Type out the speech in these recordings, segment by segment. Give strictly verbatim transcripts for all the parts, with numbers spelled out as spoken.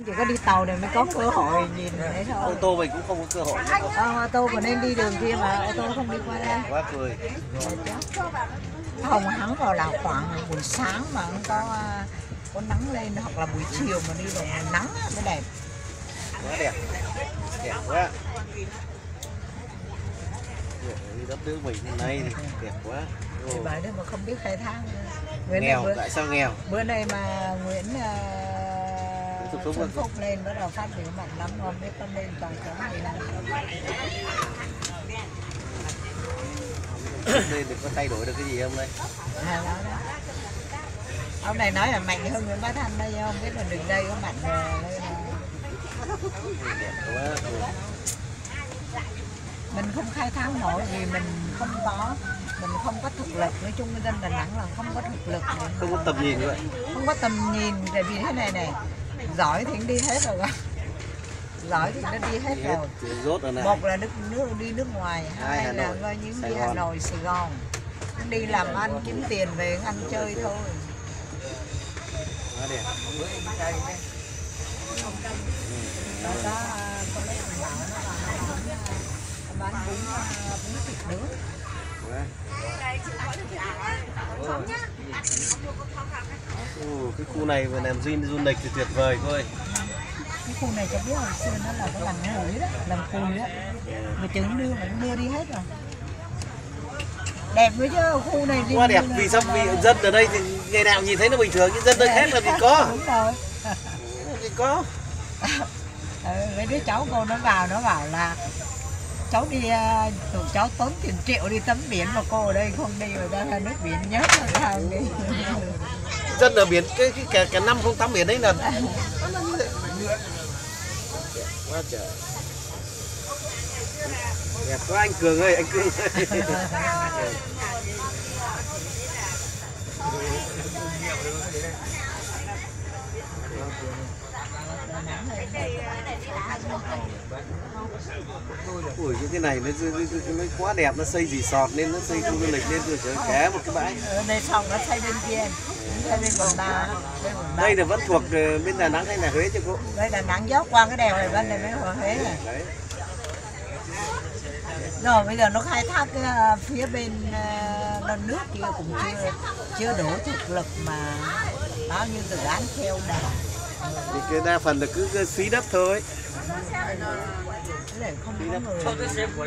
Chỉ có đi tàu này mới có cơ hội nhìn đấy thôi. Ô tô mình cũng không có cơ hội. À, ô tô còn nên đi đường kia mà ô tô không đi qua đây. Quá cười. Không hắn vào là khoảng buổi sáng mà không có có nắng lên hoặc là buổi chiều mà đi vào nắng mới đẹp. Quá đẹp. Đẹp quá. Đi đất nước mình hôm nay thì đẹp quá. Thì bởi đây mà không biết khai thác. Bữa Nghèo, bữa, tại sao nghèo? Bữa nay mà Nguyễn uh, Xuân Phúc lên bắt đầu phát biểu mạnh lắm, không biết có lên toàn chỗ này là lên thì có thay đổi được cái gì không đây? À, đó, đó. Ông này nói là mạnh hơn Nguyễn Bá Thanh đây, không biết là đường đây có mạnh lên. Đẹp quá. Mình không khai thác nổi vì mình không có mình không có thực lực, nói chung dân Đà Nẵng là không có thực lực, Không có tầm nhìn vậy. Không có tầm nhìn, tại vì thế này này, giỏi thì đi hết rồi, giỏi thì nó đi hết rồi. Rốt rồi này. Một là nước nước đi nước ngoài, hai, hai là coi những đi Hà Nội, Sài Gòn, đi làm ăn kiếm tiền về ăn chơi thôi. Quá đẹp. Đó đó, có mấy thằng bảo nó bán bún bún thịt nướng. Ồ, cái khu này vừa làm du du lịch thì tuyệt vời thôi. Cái khu này cho biết hồi xưa nó là cái làng củi đó, làng cùi đó, mà trứng đưa mà đưa đi hết rồi. Đẹp nữa chứ, khu này đi. Quá đẹp, vì sao vì dân ở đây thì ngày nào nhìn thấy nó bình thường, nhưng dân nơi khác là vì có. Đúng rồi. Vì có. Ừ, mấy đứa cháu cô nó vào nó bảo là cháu đi tụi cháu tốn tiền triệu đi tắm biển mà cô ở đây không đi mà ra ra nước biển nhớ là sao đi. Dân ở biển cái, cái cả, cả năm không tắm biển đấy là quá trời. Đẹp quá anh Cường ơi, anh Cường ơi. Ui cái này nó, nó, nó quá đẹp, nó xây resort nên nó xây khu du lịch lên rồi cả một cái bãi. Ở đây xong nó xây bên kia, xây bên Quảng Đà. Đây là vẫn thuộc bên Đà Nẵng hay là Huế chứ cô? Đây Đà Nẵng dốc qua cái đèo này bên này mới vào Huế này. Đấy. Rồi bây giờ nó khai thác cái phía bên uh, nước kia cũng chưa chưa đủ thực lực mà bao nhiêu dự án theo đà. Thì cái đa phần là cứ, cứ phí đất thôi. Không có người.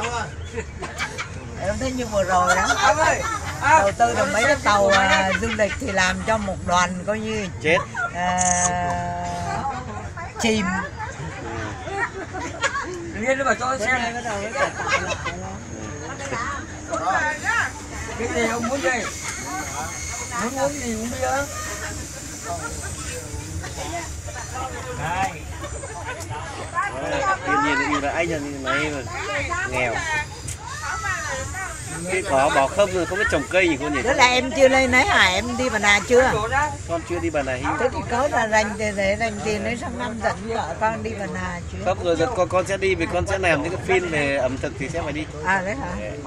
Em thấy như vừa rồi đó. Đầu tư được mấy cái tàu uh, du lịch thì làm cho một đoàn coi như chết. Uh, chìm. Liên nó bảo cho xe bắt đầu mới cải tạo lại. Cái gì ông muốn gì? Muốn uống gì uống bia? Đây. Thiên nhiên yêu là anh là này mà nghèo. Cái cỏ bỏ không rồi không biết trồng cây gì cô nhỉ? Đó là em chưa lên đấy hả? Em đi Bà Nà chưa? Con chưa đi Bà Nà Hills. Thế thì có là dành để, để dành tiền đến sang năm dẫn vợ con đi Bà Nà chưa? Không rồi, rồi con con sẽ đi vì con sẽ làm những cái phim về ẩm thực thì sẽ phải đi. À đấy hả?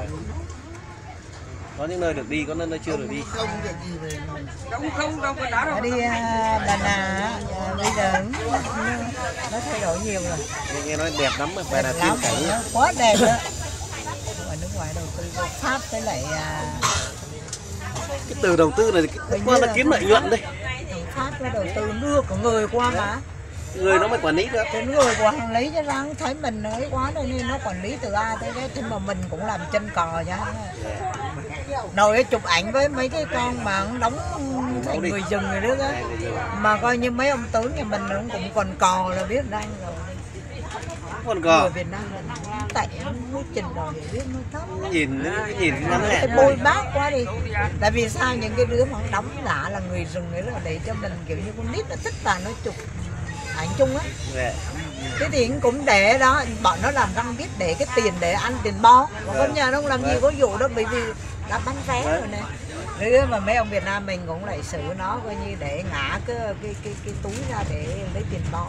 Có những nơi được đi, có những nơi chưa được đi. Không không đâu có đá đâu. Đi uh, Bà Nà uh, bây giờ nó thay đổi nhiều rồi. Nghe nói đẹp lắm mà Bà Nà tiên cảnh. Quá đẹp đó. Ở nước ngoài đầu tư vô Pháp với lại uh, cái từ đầu tư này cái qua là kiếm lợi nhuận đây. Pháp nó đầu tư đưa của người qua mà. Người nó mới quản lý được. Cái người quản lý chứ răng thấy mình ấy quá nên nó quản lý từ A tới Z, nhưng mà mình cũng làm chân cò cho nồi chụp ảnh với mấy cái con mà nó đóng thành người rừng rồi đó, đó mà coi như mấy ông tướng nhà mình cũng cũng còn cò là biết răng rồi. Còn cò người Việt Nam mình tệ mới trình độ hiểu biết mới thấp. cái nhìn cái nhìn cái ngắn Cái bôi bác quá đi. Tại vì sao những cái đứa mà đóng lạ là người rừng ấy là để cho mình kiểu như con nít nó thích là nó chụp ảnh chung á. Cái tiền cũng để đó, bọn nó làm răng biết để cái tiền để ăn tiền bo, mà con nhà nó không làm gì có vụ đó bởi vì đã bán vé rồi nè. Rồi mà mấy ông Việt Nam mình cũng lại xử nó coi như để ngã cái cái cái, cái túi ra để lấy tiền bo.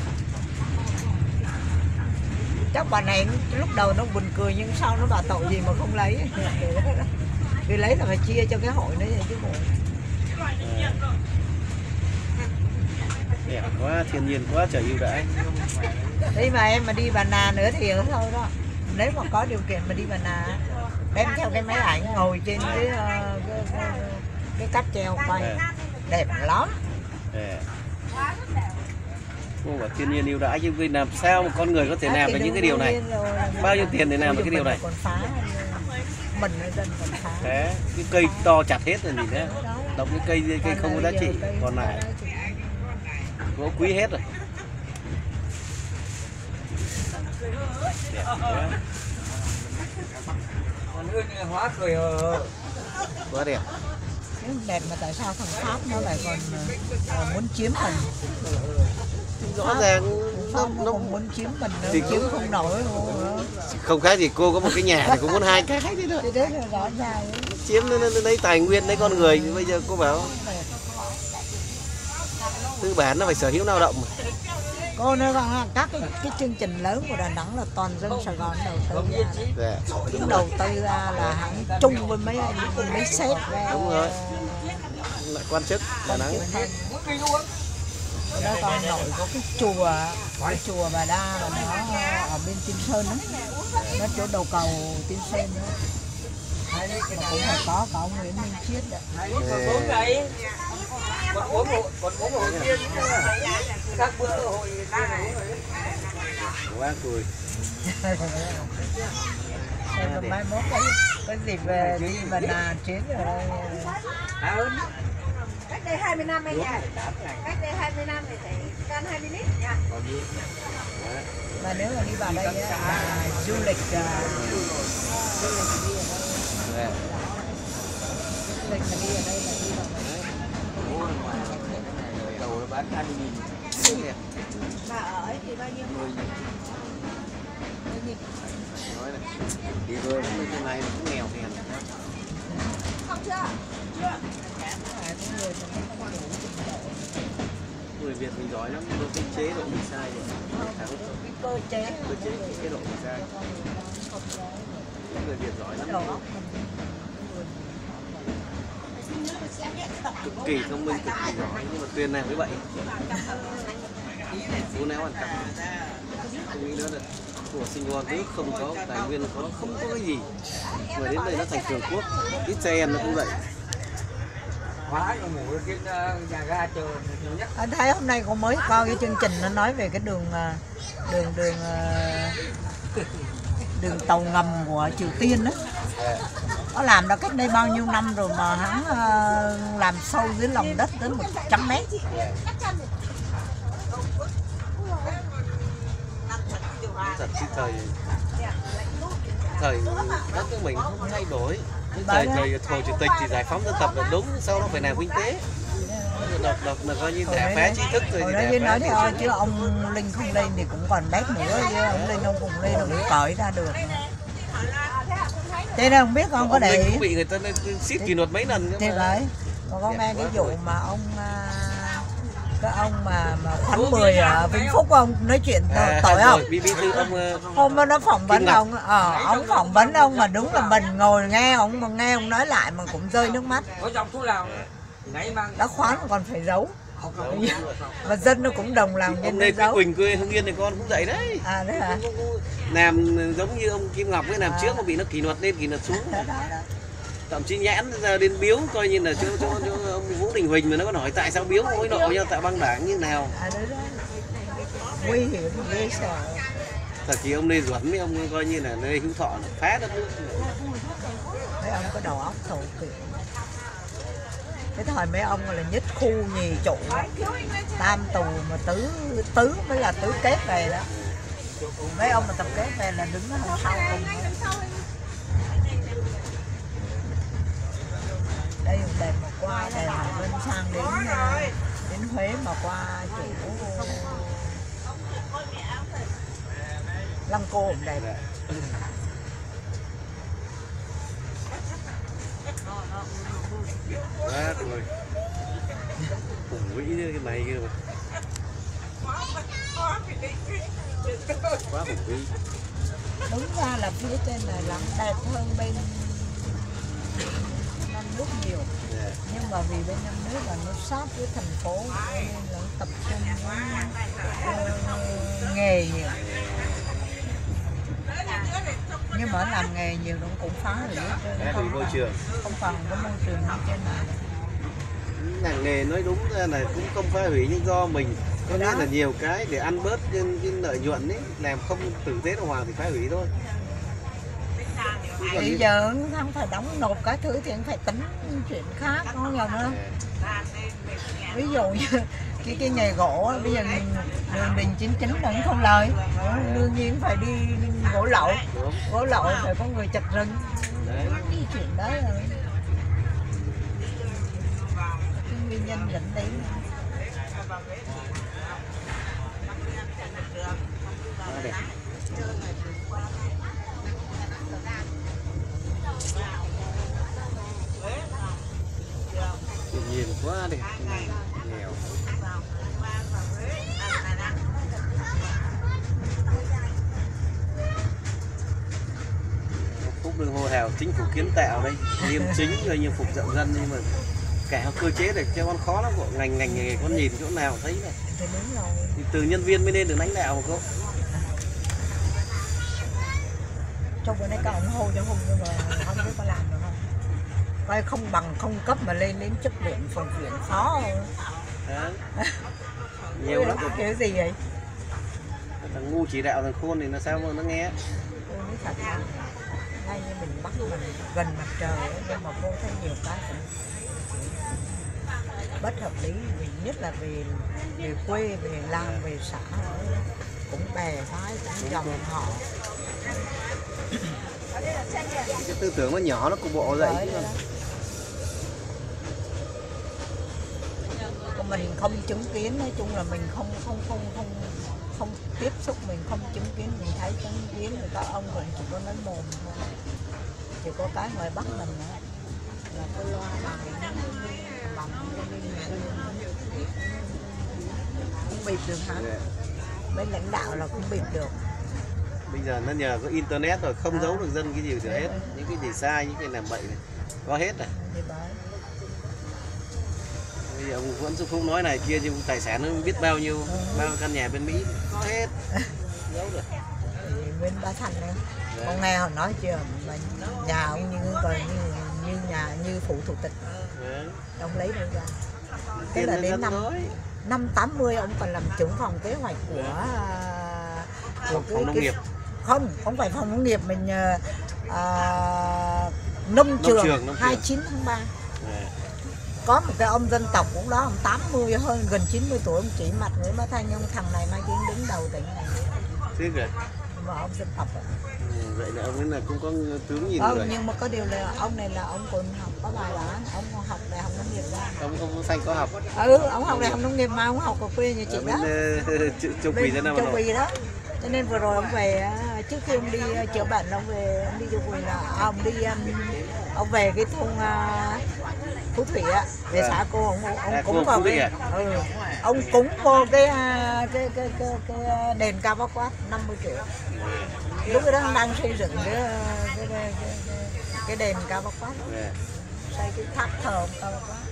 Chắc bà này lúc đầu nó buồn cười nhưng sau nó bảo tội gì mà không lấy. Vì lấy là phải chia cho cái hội đấy chứ bộ. Đẹp quá, thiên nhiên quá trời ưu đãi. Đi mà em mà đi Bà Nà nữa thì ở thôi đó. Nếu mà có điều kiện mà đi Bà Nà, đem theo cái máy ảnh ngồi trên cái uh, cái, cái, cái cáp treo quay, À. đẹp lắm. À. Không phải thiên nhiên ưu đãi chứ vì làm sao mà con người có thể làm được những cái điều này? Bao nhiêu tiền để làm được cái điều này? Còn phá, mình ở dân còn phá. Thế, cái cây to chặt hết rồi nhìn đấy. Đọc cái cây cây không có giá trị, còn lại gỗ quý hết rồi. Đẹp quá. Còn hơn hóa cười hờ. Quá đẹp. Đẹp mà tại sao thằng Pháp nó lại còn uh, muốn chiếm mình? Rõ ràng Pháp nó, nó còn muốn chiếm mình nữa, thì chiếm không nổi luôn. Không khác gì cô có một cái nhà thì cũng muốn hai cái thế thôi. Thì đấy là rõ ràng. Chiếm lấy tài nguyên lấy con người, bây giờ cô bảo tư bản nó phải sở hữu lao động mà. Cô nói rằng các cái, cái chương trình lớn của Đà Nẵng là toàn dân Sài Gòn đầu tư ra. Dạ. Những đầu tư ra là hãng chung với mấy mấy sếp. Đúng rồi. Lại quan chức Đà Nẵng. Nó còn nội có cái chùa, cái chùa Bà Đa là nó ở bên Tiên Sơn đó. Nó chỗ đầu cầu Tiên Sơn đó. Mà cũng phải có cả ông Nguyễn Minh Chiết đó. Còn bốn ngày. Còn bốn hội, còn bốn hội kia các bữa hội Quá cười. Em mà mai mốt có, có dịp về đi Bà Nà chuyến ở đây. Cách đây hai mươi năm anh nhỉ? Cách đây hai mươi năm thì phải can hai mươi lít nha. Mà nếu mà đi vào đây á, là du lịch uh, du lịch đi ở đây. Du lịch mà đi ở đây là đi vào đây. đầu nó bán hai mươi nghìn. Mà ở ấy thì bao nhiêu? Nói này, đi thôi, cái này cũng nghèo hèn. Không chưa? Chưa. Người Việt mình giỏi lắm, nhưng cái chế độ mình sai rồi. Cơ chế, Cơ chế, chế độ mình sai. Người Việt giỏi lắm. Cực kỳ thông minh, cực kỳ giỏi, nhưng mà tuyên nào với vậy. Vô não hoàn cảnh. Không nghĩ nữa được. Của sinh hoạt nước không có, tài nguyên có, không có cái gì. Mà đến đây nó thành cường quốc, ít xe em nó cũng vậy. Hóa nó ngủ trên nhà ga chờ nhiều nhất. Anh thấy hôm nay cô mới coi cái chương trình nó nói về cái đường đường đường đường tàu ngầm của Triều Tiên đó. Nó làm đã cách đây bao nhiêu năm rồi mà hắn làm sâu dưới lòng đất tới một trăm mét. Thật chứ thời thời đất nước mình không thay đổi. Thời thời Hồ Chủ tịch thì giải phóng dân tộc là đúng, sau đó phải làm kinh tế. Độc độc là coi như thẻ phá trí thức rồi. Hồi đó chứ nói thôi chứ ông Linh không lên thì cũng còn bét nữa chứ ông Linh ông cũng lên ông cũng cởi ra được. Thế nên không biết con có để ý. Cũng bị người ta siết kỷ luật mấy lần. Thế đấy. Mà có nghe cái vụ mà ông cái ông mà mà khoán mười ở Vĩnh Phúc ông nói chuyện à, tội không? Bí thư ông hôm đó nó phỏng vấn ông, ờ ông phỏng vấn ông mà đúng là mình ngồi nghe ông mà nghe ông nói lại mà cũng rơi nước mắt. Có dòng thuốc lào nãy mang đã khoán mà còn phải giấu. Mà dân nó cũng đồng lòng ông Lê Quý Quỳnh quê Hưng Yên thì con cũng vậy đấy. À đấy hả? Làm giống như ông Kim Ngọc ấy, làm à. Trước mà bị nó kỷ luật lên kỷ luật xuống. Thậm chí nhãn ra đến biếu coi như là chỗ, chỗ, chỗ ông Vũ Đình Huỳnh mà nó có hỏi tại sao biếu mỗi nọ nhau tại băng đảng như nào. À đấy đó. Nguy hiểm ghê sợ. Thật thì ông Lê Duẩn với ông coi như là Lê Hữu Thọ phá đất nước. Mấy ông có đầu óc thổ kiểu. Cái thời mấy ông là nhất khu nhì trụ, tam tù mà tứ tứ mới là tứ kết về đó. Mấy ông mà tập kết về là đứng ở đằng sau cùng. Đây một đèn mà qua đèn mà bên sang đến đến Huế mà qua chỗ Lăng Cô cũng đẹp. Quá rồi. Khủng vĩ cái này kia mà. Quá khủng vĩ. Đúng ra là phía trên này lắm đẹp hơn bên nước nhiều. Dạ. Nhưng mà vì bên trong nước là nó sát với thành phố nên là nó tập trung với uh, nghề nhiều. Nhưng mà làm nghề nhiều nó cũng phá hủy Phá hủy môi trường. Không còn có môi trường như trên này. Làng nghề nói đúng ra là cũng không phá hủy nhưng do mình có nghĩa là nhiều cái để ăn bớt trên cái lợi nhuận ấy, làm không tử tế đàng hoàng thì phá hủy thôi. Bây giờ không phải đóng nộp cái thứ thì anh phải tính chuyện khác không nhầm nữa. Ví dụ như cái cái nghề gỗ bây giờ đường đình chín chín vẫn không lời, đương nhiên phải đi, đi gỗ lậu, gỗ lậu phải có người chặt rừng. Đấy. Cái chuyện đấy rồi. Cái nguyên nhân dẫn đến tự nhiên quá đẹp, nghèo. Phúc đường hô hào chính phủ kiến tạo đây, liêm chính rồi nhiều phục rộng dân nhưng mà cả cơ chế để cho con khó lắm, bộ ngành ngành nghề con nhìn chỗ nào thấy này. Thì từ nhân viên mới nên được lãnh đạo mà cô. Trong bữa nay các ông hô cho Hùng nhưng mà không biết có làm được không. Coi không bằng không cấp mà lên đến chất lượng phòng viện khó không? Nhiều lắm. Kiểu gì vậy? Thằng ngu chỉ đạo thằng khôn thì nó sao mà nó nghe. Cô nói thật là ngay như mình bắt mình gần mặt trời nhưng mà cô thấy nhiều cái cũng bất hợp lý, vì nhất là về về quê, về làng, về xã cũng bè phái, cũng dòng họ. Cái tư tưởng nó nhỏ nó cục bộ vậy chứ. Còn mình không chứng kiến, nói chung là mình không không không không không tiếp xúc, mình không chứng kiến, mình thấy chứng kiến thì các ông cũng chỉ có nói mồm thôi. Chỉ có cái ngoài Bắc mình đó, là cái loa bằng bằng không bịp được hả? Bên lãnh đạo là không bịp được. Bây giờ nó nhờ có internet rồi không à. Giấu được dân cái gì được hết, những cái gì sai, những cái làm bậy này có hết rồi. Bây giờ ông Nguyễn Xuân Phúc nói này kia nhưng tài sản nó biết bao nhiêu, ừ. bao căn nhà bên Mỹ có hết, giấu được. Bên Ba Thành nữa, con nghe họ nói chưa, mà nhà ông như còn như như nhà như phụ thủ tịch, đấy. Ông lấy đâu ra? Thế là đến năm năm tám mươi ông còn làm trưởng phòng kế hoạch của của phòng, cái, phòng nông cái, nghiệp. Không, không phải phòng nông nghiệp, mình à, nông, nông trường, trường nông hai mươi chín tháng ba. Đấy. Có một cái ông dân tộc cũng đó, ông tám mươi hơn gần chín mươi tuổi, ông chỉ mặt Nguyễn Bá Thanh, ông thằng này mai kiến đứng đầu tỉnh này. Thế rồi. Mà ông dân tộc ạ. Ừ, vậy là ông ấy là cũng có tướng nhìn ừ, người. Nhưng mà có điều là ông này là ông còn học có bài bản, ông học đại học nông nghiệp ra. Ông không Xanh có học. Ừ, ông học đại học nông nghiệp mà ông học ở quê nhà chị đó. Châu Quỳ đó. Châu Quỳ đó. Cho nên vừa rồi ông về, trước khi ông đi chữa bệnh, ông về ông đi Châu Quỳ là à, ông đi ông về cái thôn uh, Phú Thủy á, về à. xã cô, ông, ông à, cúng vào cái, à? ừ, ông cúng vô cái cái cái cái, cái đền Cao Bá Quát năm mươi triệu. Lúc đó ông đang xây dựng cái cái, cái, cái, cái đền Cao Bá Quát, xây cái tháp thờ ông Cao Bá Quát.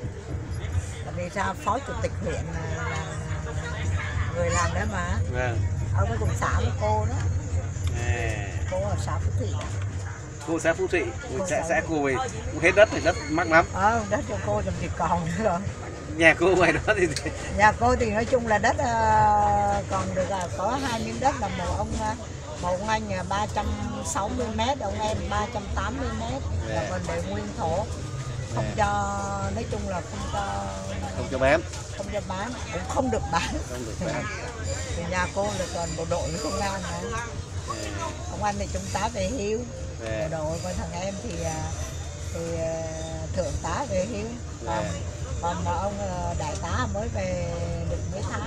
Tại vì sao phó chủ tịch huyện là, là người làm đó mà, à. Ông ấy cùng xã với cô đó, à. Cô ở xã Phú Thủy. Cô xã Phú Thụy, xã xã cô về hết đất thì đất mắc lắm. Ờ, đất cho cô làm gì còn nữa rồi. Nhà cô ngoài đó thì nhà cô thì nói chung là đất uh, còn được uh, có hai miếng đất là một ông uh, một ông anh uh, ba trăm sáu mươi mét, ông em ba trăm tám mươi mét, là còn để nguyên thổ, không cho, nói chung là không cho không cho bán, không cho bán, cũng không được bán. Không được bán. Thì nhà cô là toàn bộ đội với công an này. Ông anh thì trung tá về hưu. Bộ đội, còn thằng em thì thì thượng tá về hưu, còn còn ông đại tá mới về được mấy tháng.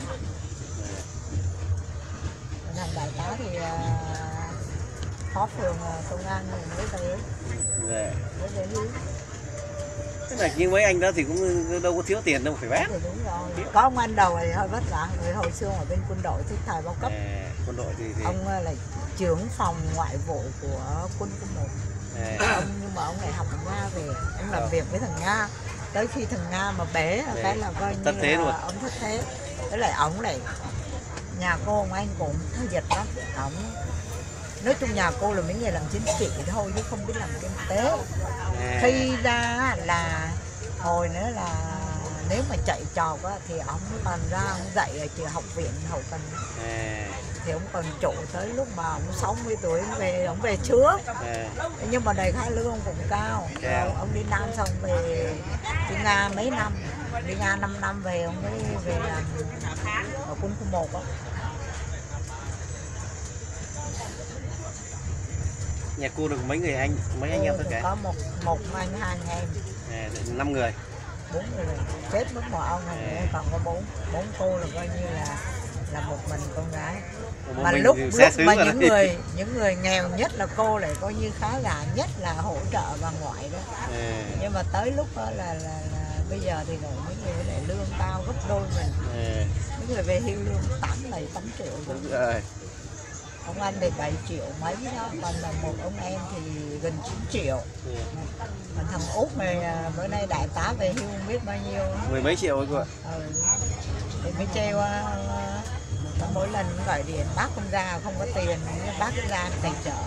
Thằng đại tá thì phó phường công an mới về, mới về hưu. Tức là như mấy anh đó thì cũng đâu có thiếu tiền đâu phải bán. Thì đúng rồi. Có ông anh đầu thì hơi vất vả, người hồi xưa ở bên quân đội thì thời bao cấp. À, quân đội thì, thì... ông là trưởng phòng ngoại vụ của quân khu một. À. Ông, nhưng mà ông lại học ở Nga về, ông làm việc với thằng Nga, tới khi thằng Nga mà bế là cái là coi như thất thế là luôn. ông thất thế. Với lại ông lại nhà cô ông anh cũng hơi giật lắm, ông nói chung nhà cô là mấy người làm chính trị thôi chứ không biết làm kinh tế. À. Khi ra là hồi nữa là nếu mà chạy trò á thì ông bàn ra ông dạy ở trường học viện hậu cần. À. Thì ông còn trụ tới lúc mà ông sáu mươi tuổi ông về, ông về trước. À. Nhưng mà đầy khai lương cũng cao. Cao. Ông đi Nam xong về đi Nga mấy năm, đi Nga năm năm về ông mới về làm ở quân khu một á. Nhà cô được mấy người anh, mấy anh em tất cả? Có một một anh hai anh em. À, năm người. Bốn người chết mất một ông này, à. Còn có bốn bốn cô là coi như là là một mình con gái. Một mà lúc lúc mà những đấy. người những người nghèo nhất là cô lại coi như khá là nhất là hỗ trợ bà ngoại đó. À. Nhưng mà tới lúc đó là, là, là bây giờ thì rồi mấy người lại lương cao gấp đôi mình. À. Mấy người về hưu lương tám bảy tám triệu. Đúng rồi. Ông anh thì bảy triệu mấy đó, còn là một ông em thì gần chín triệu. Ừ. Còn thằng Út này bữa nay đại tá về hưu không biết bao nhiêu. Mười mấy triệu ấy cô ạ. Ừ. Thì mới treo uh, mỗi lần gọi điện bác không ra, không có tiền, bác ra tài trợ.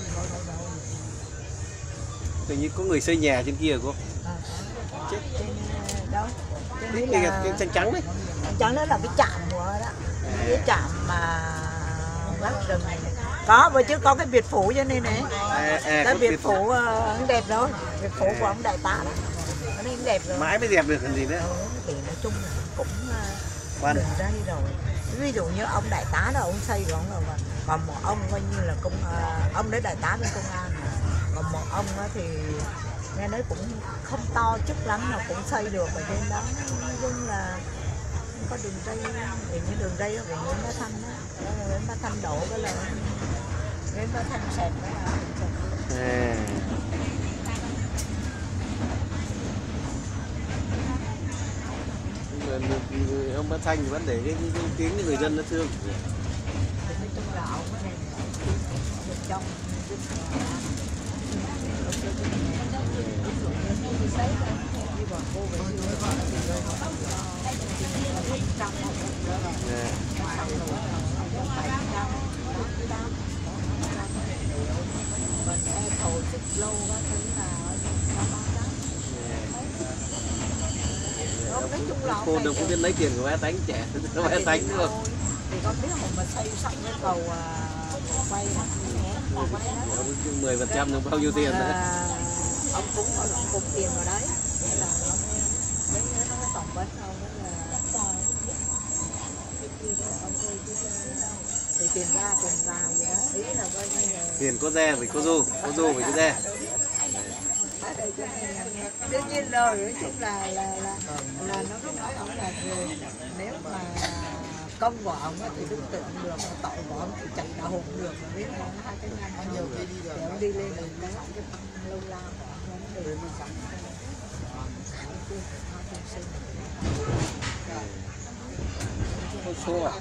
Tự nhiên có người xây nhà trên kia cô. À, trên đâu? Trên cái, là... cái trắng trắng đấy. Trắng đó là cái trạm của đó. À. Cái trạm mà bác rừng này. Có, bởi chứ có cái biệt phủ cho nên này. À, à, cái biệt phủ uh, nó đẹp rồi. Biệt phủ à. Của ông đại tá đó. Nó nên đẹp rồi. Mãi mới đẹp được làm gì nữa. Ừ, thì nói chung là cũng uh, đường đây rồi. Ví dụ như ông đại tá đó ông xây rồi mà còn một ông coi như là công uh, ông đấy đại tá bên công an. Còn một ông đó thì nghe nói cũng không to chức lắm mà cũng xây được ở trên đó. Nói chung là có đường dây, thì những đường dây của Nguyễn Bá Thanh đó, Nguyễn Bá Thanh đổ cái là Nguyễn Bá Thanh xẹt cái là à. Ông Bá Thanh vẫn để cái, cái tiếng cho người dân nó thương. Thì nói chung là ông cái này được trong cô đâu có biết lấy tiền của bé Tánh trẻ, bé Tánh đúng không? Thì con biết hồi mà xây xong cái cầu quay đó, mười phần trăm được bao nhiêu tiền nữa? Ông cúng ông cúng tiền vào đấy, nghĩa là nó mấy nó nó tổng bến đâu đó là thì tiền ra tiền vào vậy đó, ý là coi như là tiền có ra phải có du, có du phải có ra. Đương nhiên rồi, nói chung là là là, là nó có nói ông là nếu mà công của ông thì đúng tượng được, mà tội của ông thì chẳng là hùng được, mà biết không, hai cái năm bao nhiêu thì ông đi lên đường cái lâu lao của ông đi sống số à?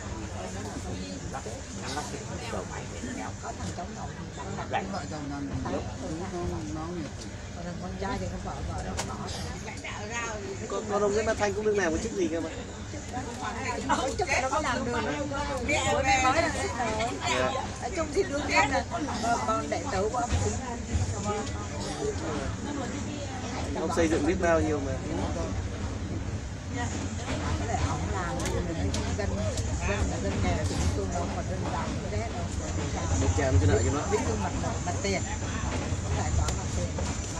Có thằng cháu nội thì đánh vợ chồng nó con trai thì không vợ vợ đâu có con con ông Nguyễn Bá Thanh cũng đương làm một chức gì cơ mà nói chung nó có làm được bữa nay nói là nói chung thì đương nhiên là con đệ tử của ông cũng ông xây dựng biết bao nhiêu mà ông làm dân dân là dân nghèo thì tôi không còn dân giàu cái đấy đâu được chạm cái nợ cho nó biết mặt mặt tiền tài khoản mặt tiền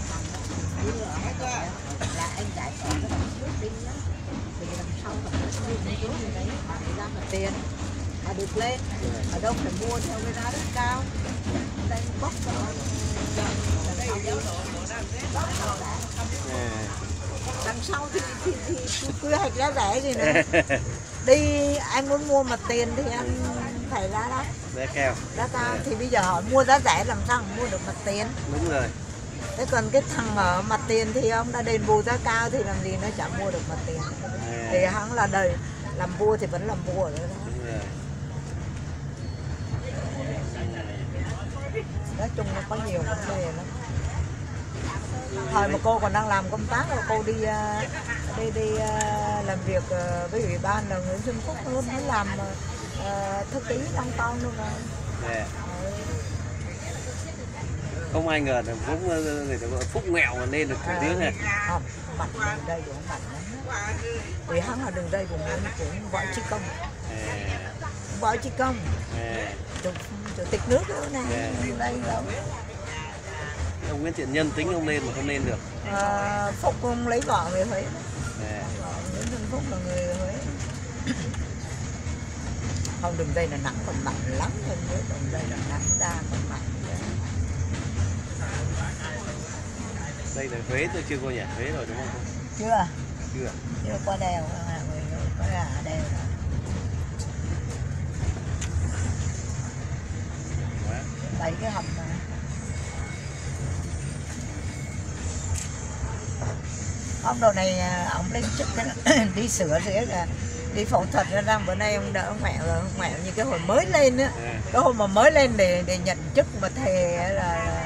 là anh giải tỏa cái đồng trước đi nhá thì làm sau là như thế như đấy thì ra mặt tiền mà được lên ở đâu phải mua theo cái giá rất cao đây bốc rồi đằng sau thì thì, thì, thì quy hoạch giá rẻ gì nữa đi anh muốn mua mặt tiền thì anh phải giá đắt giá cao giá cao thì bây giờ họ mua giá rẻ làm sao mua được mặt tiền đúng rồi. Thế còn cái thằng ở mặt tiền thì ông đã đền bù giá cao thì làm gì nó chẳng mua được mặt tiền à. Thì hắn là đời làm vua thì vẫn làm vua ở đó. Nói chung nó có nhiều vấn đề lắm. Thời mà cô còn đang làm công tác là cô đi đi đi làm việc với ủy ban là Nguyễn Xuân Phúc luôn, mới làm uh, thư ký đăng con luôn rồi. Yeah. Không ai ngờ là Phúc người ta gọi Phúc nghèo mà nên được thủ tướng này. Không, mặt đường đây cũng mạnh lắm. Vì hắn là đường dây của mình cũng Võ Trí Công. Yeah. Võ Trí Công. Yeah. Chủ, chủ tịch nước đó này, yeah. Đây đâu. Ông Nguyễn Thiện Nhân tính ông lên mà không lên được. À, Phúc không lấy vợ người Huế. Yeah. Vợ Nguyễn Xuân Phúc là người Huế. Không, đường dây là nặng còn mạnh lắm, hơn nữa đường dây là nặng đa còn mạnh. Đây là Huế tôi chưa qua nhà Huế rồi đúng không? Chưa. Chưa. Chưa qua đèo, người có ra đèo rồi. Bảy cái hầm mà. Ông đồ này ông lên chức đi sửa sửa là đi phẫu thuật ra răng, bữa nay ông đỡ mẹ rồi, mẹ như cái hồi mới lên á, cái hồi mà mới lên để để nhận chức mà thề là là,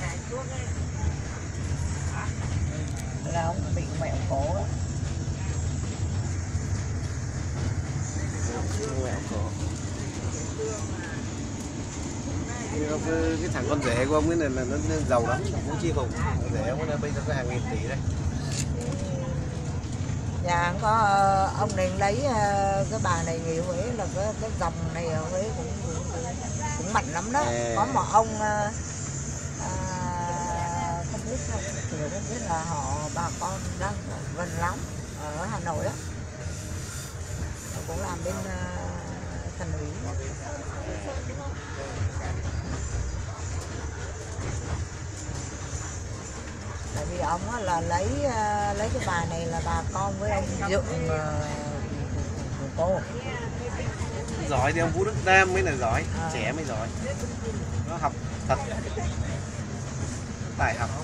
là, là ông bị mẹo cổ á. Cái thằng con rể của ông ấy là, là nó, nó giàu lắm, cũng chi khủng. Rể ông ấy bây giờ có hàng nghìn tỷ đấy. Nhà có ông này lấy cái bà này người Huế là cái cái dòng này ở Huế cũng cũng, cũng mạnh lắm đó. À. Có một ông à, không biết không kiểu không biết là họ bà con đang gần lắm ở Hà Nội đó, cũng làm bên uh, thành ủy. Tại vì ông là lấy lấy cái bà này là bà con với ông Dượng của cô. Giỏi thì ông Vũ Đức Đam mới là giỏi, à. Trẻ mới giỏi. Nó học thật. Tài học.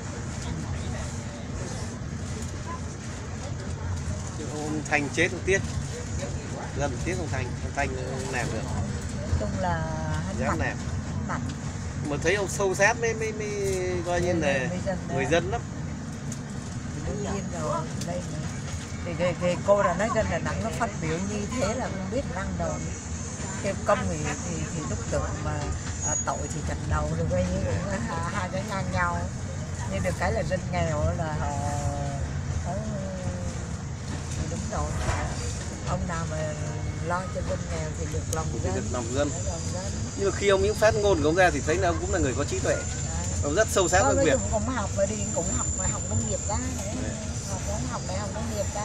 Ông Thành chết không tiếc. Gần tiếc ông Thành, ông Thành làm được. Nói chung là dám làm. Mạnh. Mà thấy ông sâu sát mới mới, mới coi như là người dân lắm. Đương nhiên rồi, đây thì, thì, thì cô đã nói dân là nắng nó phát biểu như thế là không biết năng đầu. Cái công thì, thì, thì lúc tưởng mà à, tội thì chặt đầu rồi coi như cũng hai, hai cái ngang nhau. Nhưng được cái là dân nghèo là họ, họ thì đúng rồi. Ông nào mà lo cho dân nghèo thì được lòng dân. Được lòng dân. Nhưng mà khi ông những phát ngôn của ông ra thì thấy là ông cũng là người có trí tuệ. Ông rất sâu sát với việc. Cũng học và đi cũng học mà học nông nghiệp ra, học cũng học đại học nông nghiệp ra.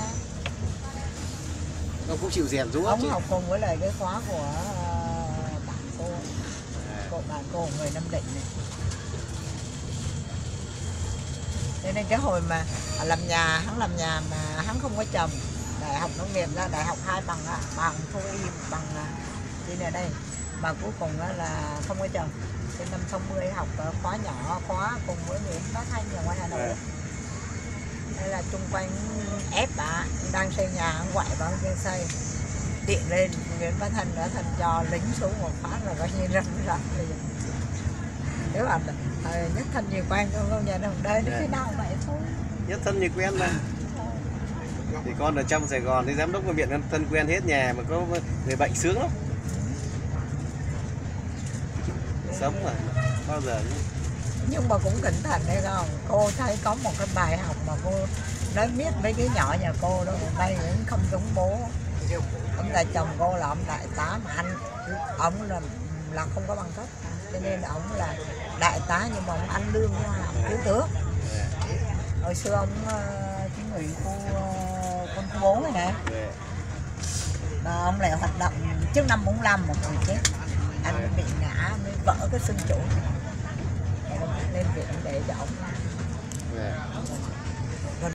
Ông cũng chịu rèn rũa. Ông học cùng với lại cái khóa của bạn cô, cô bạn cô người Nam Định này. Thế nên cái hồi mà làm nhà, hắn làm nhà mà hắn không có chồng, đại học nông nghiệp ra, đại học hai bằng bằng thú y, bằng gì này đây, mà cuối cùng là không có chồng. Cái năm sáu mươi học khóa nhỏ, khóa cùng với Nguyễn Bá Thanh ở ngoài Hà Nội. À. Đây là chung quanh ép bà đang xây nhà ở ngoại bà bên xây, điện lên Nguyễn Bá Thanh đã thành cho lính xuống một phát là coi như rầm rầm liền. Nếu mà Nhất Thanh nhiều quen trong ngôi nhà đồng đây nó cái nào vậy thôi. Nhất Thân nhiều quen mà. Thì con ở trong Sài Gòn thì giám đốc bệnh viện thân quen hết nhà, mà có người bệnh sướng lắm. Sống mà bao giờ cũng... Nhưng mà cũng cẩn thận hay không? Cô thấy có một cái bài học mà cô nói biết mấy cái nhỏ nhà cô đó, đây cũng không giống bố. Ông là chồng cô là ông đại tá mà anh, ông là là không có bằng cấp, cho nên ông là đại tá nhưng mà ông ăn lương của thiếu tướng. Hồi xưa ông chính ủy khu quân khu bốn này nè, và ông lại hoạt động trước năm bốn lăm một người chết, anh bị ngã mới vỡ cái xương trụ, nên viện để cho ông.